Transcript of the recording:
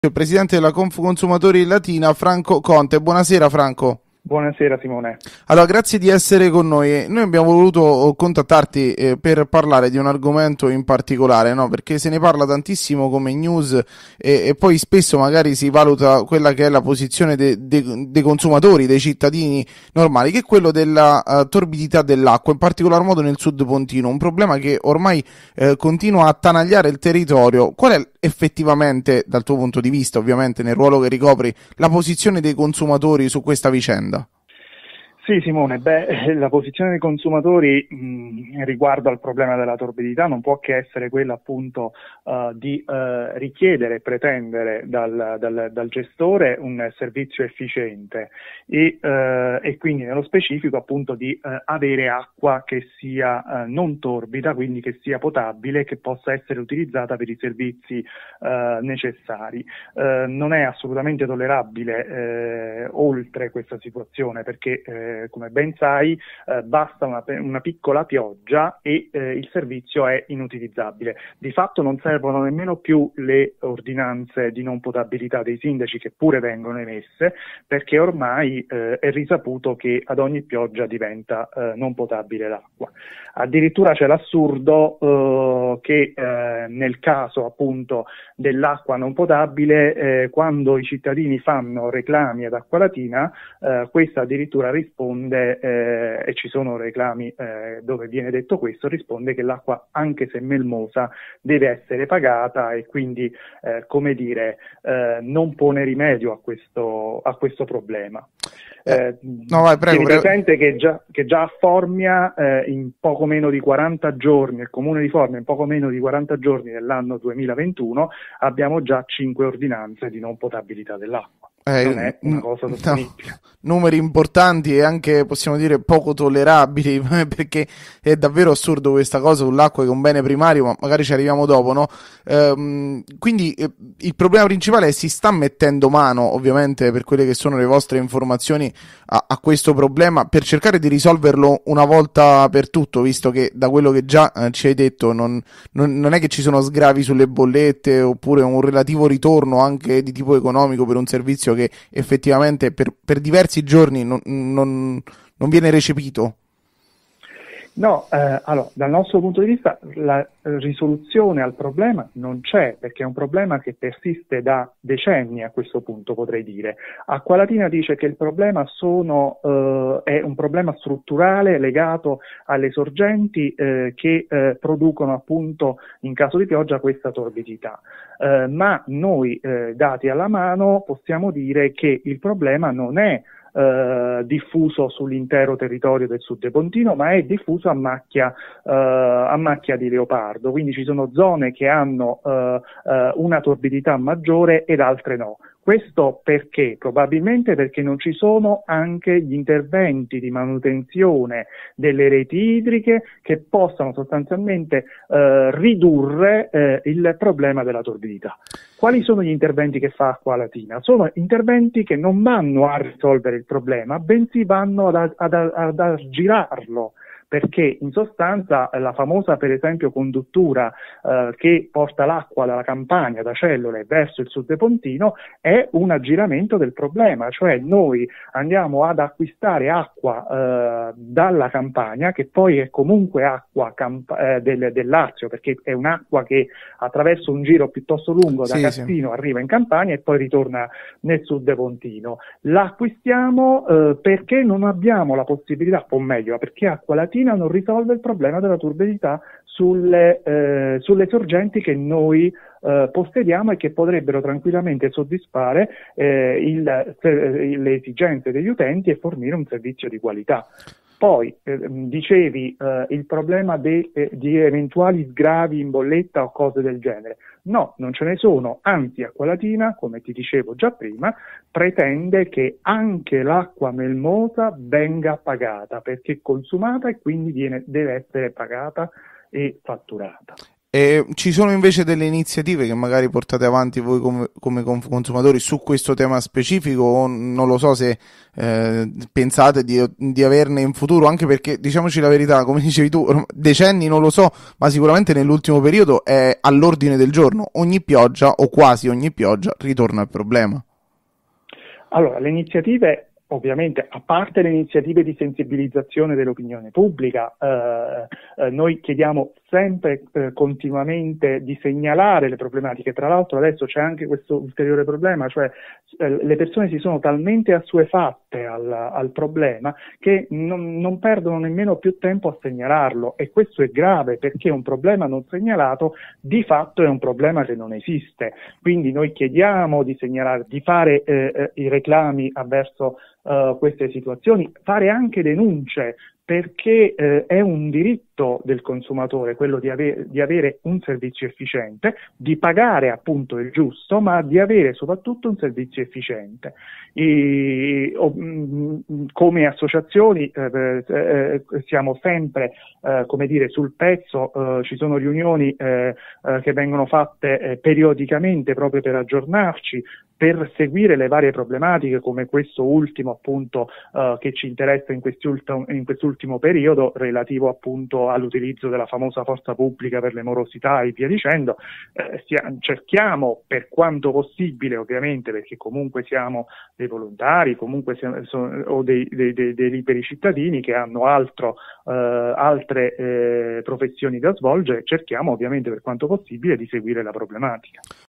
Il presidente della Confconsumatori Latina, Franco Conte. Buonasera Franco. Buonasera Simone. Allora, grazie di essere con noi. Noi abbiamo voluto contattarti per parlare di un argomento in particolare, no? Perché se ne parla tantissimo come news e poi spesso magari si valuta quella che è la posizione dei consumatori, dei cittadini normali, che è quello della torbidità dell'acqua, in particolar modo nel Sud Pontino, un problema che ormai continua a attanagliare il territorio. Qual è effettivamente, dal tuo punto di vista, ovviamente nel ruolo che ricopri, la posizione dei consumatori su questa vicenda? Sì Simone, la posizione dei consumatori riguardo al problema della torbidità non può che essere quella appunto di richiedere e pretendere dal gestore un servizio efficiente e quindi nello specifico appunto di avere acqua che sia non torbida, quindi che sia potabile e che possa essere utilizzata per i servizi necessari. Non è assolutamente tollerabile oltre questa situazione perché come ben sai, basta una piccola pioggia e il servizio è inutilizzabile. Di fatto non servono nemmeno più le ordinanze di non potabilità dei sindaci che pure vengono emesse, perché ormai è risaputo che ad ogni pioggia diventa non potabile l'acqua. Addirittura c'è l'assurdo che nel caso appunto dell'acqua non potabile, quando i cittadini fanno reclami ad Acqualatina, questa addirittura risponde, e ci sono reclami dove viene detto questo, risponde che l'acqua, anche se melmosa, deve essere pagata e quindi, come dire, non pone rimedio a questo problema. No, vai, prego, Tieni presente che già a Formia in poco meno di 40 giorni, il comune di Formia in poco meno di 40 giorni dell'anno 2021 abbiamo già 5 ordinanze di non potabilità dell'acqua. Non è una cosa sostenibile. No, numeri importanti e anche possiamo dire poco tollerabili perché è davvero assurdo questa cosa sull'acqua che è un bene primario, ma magari ci arriviamo dopo, no? Quindi il problema principale è si sta mettendo mano, ovviamente, per quelle che sono le vostre informazioni a questo problema per cercare di risolverlo una volta per tutto, visto che da quello che già ci hai detto non è che ci sono sgravi sulle bollette oppure un relativo ritorno anche di tipo economico per un servizio che effettivamente per diversi giorni non viene recepito. No, allora, dal nostro punto di vista la risoluzione al problema non c'è, perché è un problema che persiste da decenni a questo punto, potrei dire. Acqualatina dice che il problema è un problema strutturale legato alle sorgenti che producono appunto in caso di pioggia questa torbidità. Ma noi, dati alla mano, possiamo dire che il problema non è diffuso sull'intero territorio del Sud Pontino, ma è diffuso a macchia di leopardo, quindi ci sono zone che hanno una torbidità maggiore ed altre no. Questo perché? Probabilmente perché non ci sono anche gli interventi di manutenzione delle reti idriche che possano sostanzialmente ridurre il problema della torbidità. Quali sono gli interventi che fa Acqualatina? Sono interventi che non vanno a risolvere il problema, bensì vanno ad aggirarlo. Perché in sostanza la famosa per esempio conduttura che porta l'acqua dalla Campania, da Cellule verso il Sud Pontino è un aggiramento del problema, cioè noi andiamo ad acquistare acqua dalla Campania, che poi è comunque acqua del Lazio, perché è un'acqua che attraverso un giro piuttosto lungo da Cassino arriva in Campania e poi ritorna nel Sud Pontino. L'acquistiamo perché non abbiamo la possibilità, o meglio, perché Acqualatina non risolve il problema della turbidità sulle sorgenti che noi possediamo e che potrebbero tranquillamente soddisfare le esigenze degli utenti e fornire un servizio di qualità. Poi dicevi il problema di eventuali sgravi in bolletta o cose del genere. No, non ce ne sono, anzi Acqualatina, come ti dicevo già prima, pretende che anche l'acqua melmosa venga pagata perché consumata e quindi deve essere pagata e fatturata. E ci sono invece delle iniziative che magari portate avanti voi come consumatori su questo tema specifico, o non lo so se pensate di averne in futuro, anche perché diciamoci la verità, come dicevi tu, decenni non lo so, ma sicuramente nell'ultimo periodo è all'ordine del giorno. Ogni pioggia o quasi ogni pioggia ritorna il problema. Allora, le iniziative, ovviamente, a parte le iniziative di sensibilizzazione dell'opinione pubblica, noi chiediamo sempre continuamente di segnalare le problematiche. Tra l'altro adesso c'è anche questo ulteriore problema, cioè le persone si sono talmente assuefatte al problema che non perdono nemmeno più tempo a segnalarlo, e questo è grave, perché un problema non segnalato di fatto è un problema che non esiste. Quindi noi chiediamo di segnalare, di fare i reclami avverso queste situazioni, fare anche denunce, perché è un diritto del consumatore quello di avere un servizio efficiente, di pagare appunto il giusto, ma di avere soprattutto un servizio efficiente. Come associazioni siamo sempre come dire, sul pezzo, ci sono riunioni che vengono fatte periodicamente proprio per aggiornarci, per seguire le varie problematiche, come questo ultimo appunto che ci interessa in quest'ultimo periodo, relativo appunto all'utilizzo della famosa forza pubblica per le morosità e via dicendo. Cerchiamo, per quanto possibile, ovviamente, perché comunque siamo dei volontari, comunque o dei liberi cittadini che hanno altre professioni da svolgere, cerchiamo ovviamente per quanto possibile di seguire la problematica.